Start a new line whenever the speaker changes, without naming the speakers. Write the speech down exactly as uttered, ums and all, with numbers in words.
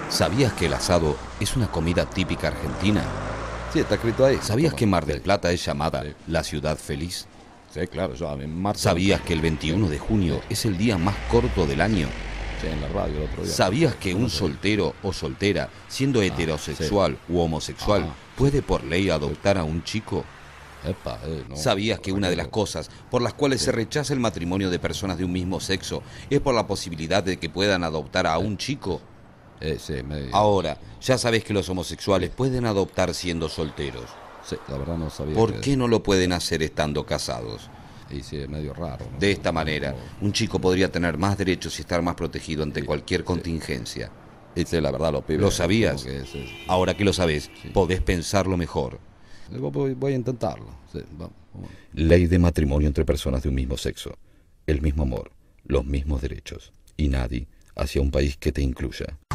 ¿Sabías que el asado es una comida típica argentina?
Sí, está escrito ahí.
¿Sabías
¿Cómo?
que Mar del
Sí,
Plata es llamada
sí.
la ciudad feliz?
Sí, claro, yo en marzo.
¿Sabías que el veintiuno de junio es el día más corto del año?
Sí, en la radio el otro día.
¿Sabías que
No
un
sé.
soltero o soltera, siendo heterosexual u homosexual,
Ah,
puede por ley adoptar a un chico?
Epa, eh, no.
¿Sabías que una de las cosas por las cuales se rechaza el matrimonio de personas de un mismo sexo es por la posibilidad de que puedan adoptar a un chico?
Eh, sí, medio.
Ahora, ya sabes que los homosexuales pueden adoptar siendo solteros.
Sí, la verdad no sabía.
¿Por
que-
qué no lo pueden hacer estando casados?
Y sí, es medio raro, ¿no?
De esta manera, un chico podría tener más derechos y estar más protegido ante
Sí,
cualquier
sí.
contingencia.
Y sí, la verdad, los pibes.
¿Lo sabías?
como que es- es-
Ahora que lo sabes,
Sí.
podés pensarlo mejor.
Eh, Voy, voy a intentarlo. Sí, vamos, vamos.
Ley de matrimonio entre personas de un mismo sexo. El mismo amor, los mismos derechos. Y nadie hacia un país que te incluya.